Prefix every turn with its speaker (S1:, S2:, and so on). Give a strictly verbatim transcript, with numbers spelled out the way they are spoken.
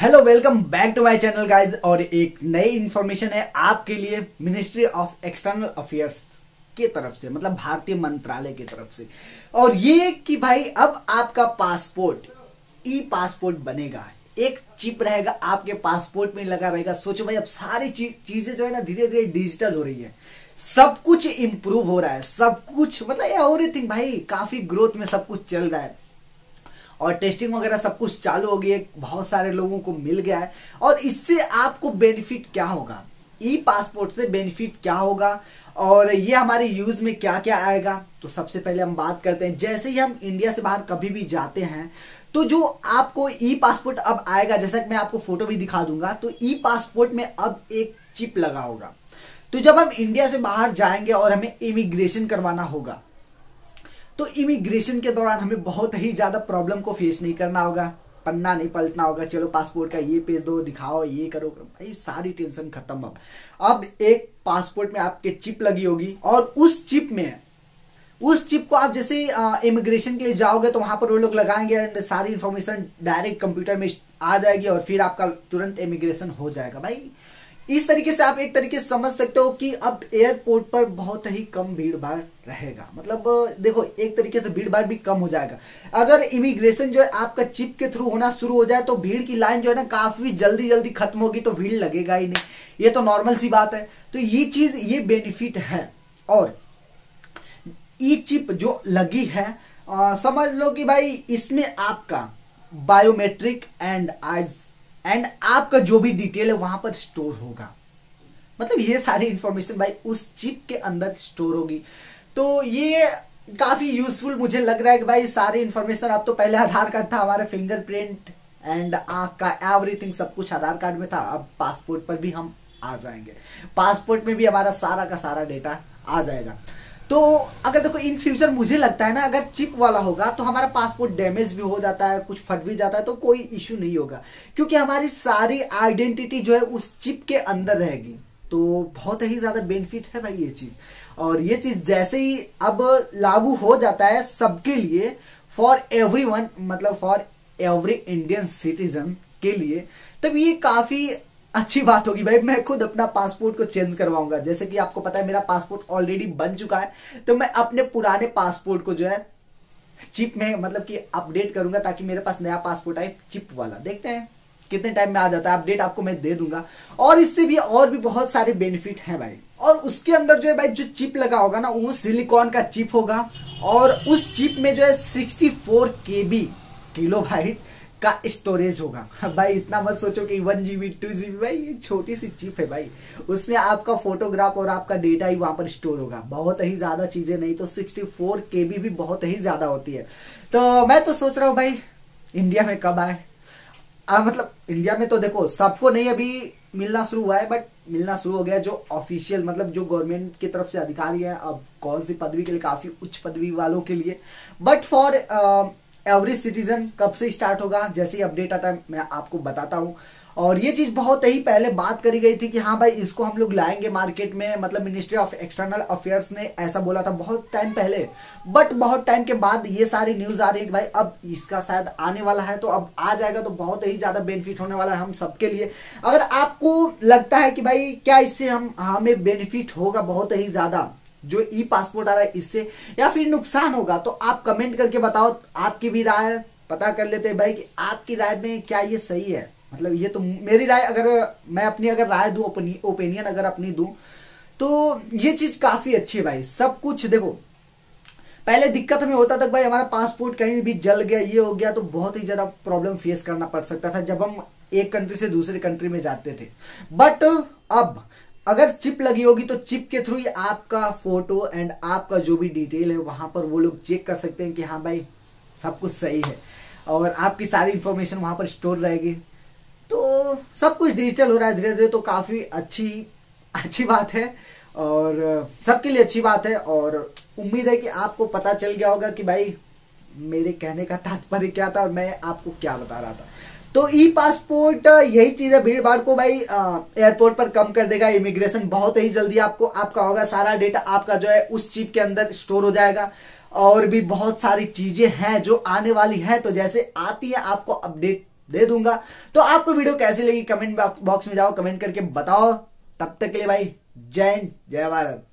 S1: Hello, welcome back to my channel guys. और एक नई इंफॉर्मेशन है आपके लिए मिनिस्ट्री ऑफ एक्सटर्नल अफेयर्स की तरफ से, मतलब भारतीय मंत्रालय की तरफ से। और ये कि भाई अब आपका पासपोर्ट ई पासपोर्ट बनेगा, एक चिप रहेगा आपके पासपोर्ट में लगा रहेगा। सोचो भाई, अब सारी चीजें जो है ना धीरे धीरे डिजिटल हो रही है, सब कुछ इंप्रूव हो रहा है, सब कुछ मतलब एवरीथिंग भाई काफी ग्रोथ में सब कुछ चल रहा है। और टेस्टिंग वगैरह सब कुछ चालू हो गई है, बहुत सारे लोगों को मिल गया है। और इससे आपको बेनिफिट क्या होगा, ई पासपोर्ट से बेनिफिट क्या होगा और ये हमारे यूज में क्या क्या आएगा। तो सबसे पहले हम बात करते हैं, जैसे ही हम इंडिया से बाहर कभी भी जाते हैं तो जो आपको ई पासपोर्ट अब आएगा, जैसा कि मैं आपको फोटो भी दिखा दूंगा, तो ई पासपोर्ट में अब एक चिप लगा होगा। तो जब हम इंडिया से बाहर जाएंगे और हमें इमिग्रेशन करवाना होगा, तो इमिग्रेशन के दौरान हमें बहुत ही ज्यादा प्रॉब्लम को फेस नहीं करना होगा, पन्ना नहीं पलटना होगा, चलो पासपोर्ट का ये पेज दो, दिखाओ, ये करो, भाई सारी टेंशन खत्म। अब अब एक पासपोर्ट में आपके चिप लगी होगी और उस चिप में उस चिप को आप जैसे इमिग्रेशन के लिए जाओगे तो वहां पर वो लोग लगाएंगे एंड सारी इंफॉर्मेशन डायरेक्ट कंप्यूटर में आ जाएगी और फिर आपका तुरंत इमिग्रेशन हो जाएगा। भाई इस तरीके से आप एक तरीके से समझ सकते हो कि अब एयरपोर्ट पर बहुत ही कम भीड़ भाड़ रहेगा। मतलब देखो, एक तरीके से भीड़ भाड़ भी कम हो जाएगा। अगर इमिग्रेशन जो है आपका चिप के थ्रू होना शुरू हो जाए तो भीड़ की लाइन जो है ना काफी जल्दी जल्दी खत्म होगी, तो भीड़ लगेगा ही नहीं, ये तो नॉर्मल सी बात है। तो ये चीज ये बेनिफिट है। और ई चिप जो लगी है, आ, समझ लो कि भाई इसमें आपका बायोमेट्रिक एंड आइज एंड आपका जो भी डिटेल है वहां पर स्टोर होगा। मतलब ये सारी इंफॉर्मेशन भाई उस चिप के अंदर स्टोर होगी। तो ये काफी यूजफुल मुझे लग रहा है कि भाई सारी इंफॉर्मेशन, अब तो पहले आधार कार्ड था, हमारे फिंगरप्रिंट एंड आंख का एवरीथिंग सब कुछ आधार कार्ड में था, अब पासपोर्ट पर भी हम आ जाएंगे, पासपोर्ट में भी हमारा सारा का सारा डेटा आ जाएगा। तो अगर देखो इन फ्यूचर मुझे लगता है ना, अगर चिप वाला होगा तो हमारा पासपोर्ट डैमेज भी हो जाता है, कुछ फट भी जाता है, तो कोई इश्यू नहीं होगा, क्योंकि हमारी सारी आइडेंटिटी जो है उस चिप के अंदर रहेगी। तो बहुत ही ज्यादा बेनिफिट है भाई ये चीज। और ये चीज जैसे ही अब लागू हो जाता है सबके लिए, फॉर एवरीवन, मतलब फॉर एवरी इंडियन सिटीजन के लिए, तब ये काफी अच्छी बात होगी। भाई मैं खुद अपना पासपोर्ट को चेंज करवाऊंगा। जैसे कि आपको पता है मेरा पासपोर्ट ऑलरेडी बन चुका है, तो मैं अपने पुराने पासपोर्ट को जो है चिप में मतलब कि अपडेट करूंगा, ताकि मेरे पास नया पासपोर्ट आए चिप वाला। देखते हैं कितने टाइम में आ जाता है, अपडेट आपको मैं दे दूंगा। और इससे भी और भी बहुत सारे बेनिफिट हैं भाई। और उसके अंदर जो है भाई जो चिप लगा होगा ना, वो सिलिकॉन का चिप होगा और उस चिप में जो है sixty four K B kilo byte का स्टोरेज होगा। भाई इतना मत सोचो कि वन जीबी टू जीबी, भाई ये छोटी सी चिप है भाई, उसमें आपका फोटोग्राफ और आपका डेटा ही वहां पर स्टोर होगा, बहुत ही ज्यादा चीजें नहीं तो सिक्सटी फोर के बी भी बहुत ही ज्यादा होती है। तो मैं तो सोच रहा हूँ भाई इंडिया में कब आए। आ, मतलब इंडिया में तो देखो सबको नहीं अभी मिलना शुरू हुआ है, बट मिलना शुरू हो गया जो ऑफिशियल, मतलब जो गवर्नमेंट की तरफ से अधिकारी है। अब कौन सी पदवी के लिए, काफी उच्च पदवी वालों के लिए, बट फॉर एवरी सिटीजन कब से स्टार्ट होगा, जैसे ही अपडेट आता है मैं आपको बताता हूं। और ये चीज बहुत ही पहले बात करी गई थी कि हाँ भाई इसको हम लोग लाएंगे मार्केट में, मतलब मिनिस्ट्री ऑफ एक्सटर्नल अफेयर्स ने ऐसा बोला था बहुत टाइम पहले। बट बहुत टाइम के बाद ये सारी न्यूज आ रही है कि भाई अब इसका शायद आने वाला है, तो अब आ जाएगा, तो बहुत ही ज्यादा बेनिफिट होने वाला है हम सबके लिए। अगर आपको लगता है कि भाई क्या इससे हम हमें बेनिफिट होगा बहुत ही ज्यादा जो ई पासपोर्ट आ रहा है इससे, या फिर नुकसान होगा, तो आप कमेंट करके बताओ, आपकी भी राय पता कर लेते हैं भाई कि आपकी राय में क्या ये सही है। मतलब ये तो मेरी राय, अगर मैं अपनी अगर राय दूं, ओपिनियन अगर अपनी दूं, तो ये चीज काफी अच्छी है भाई। सब कुछ देखो, पहले दिक्कत हमें होता था भाई हमारा पासपोर्ट कहीं भी जल गया, ये हो गया, तो बहुत ही ज्यादा प्रॉब्लम फेस करना पड़ सकता था जब हम एक कंट्री से दूसरे कंट्री में जाते थे। बट अब अगर चिप लगी होगी तो चिप के थ्रू ही आपका फोटो एंड आपका जो भी डिटेल है वहां पर वो लोग चेक कर सकते हैं कि हाँ भाई सब कुछ सही है, और आपकी सारी इंफॉर्मेशन वहां पर स्टोर रहेगी। तो सब कुछ डिजिटल हो रहा है धीरे धीरे, तो काफी अच्छी अच्छी बात है और सबके लिए अच्छी बात है। और उम्मीद है कि आपको पता चल गया होगा कि भाई मेरे कहने का तात्पर्य क्या था और मैं आपको क्या बता रहा था। तो ई पासपोर्ट यही चीज है, भीड़ भाड़ को भाई एयरपोर्ट पर कम कर देगा, इमिग्रेशन बहुत ही जल्दी आपको आपका होगा, सारा डेटा आपका जो है उस चिप के अंदर स्टोर हो जाएगा। और भी बहुत सारी चीजें हैं जो आने वाली है, तो जैसे आती है आपको अपडेट दे दूंगा। तो आपको वीडियो कैसी लगी कमेंट बॉक्स में जाओ कमेंट करके बताओ। तब तक के लिए भाई जय हिंद जय भारत।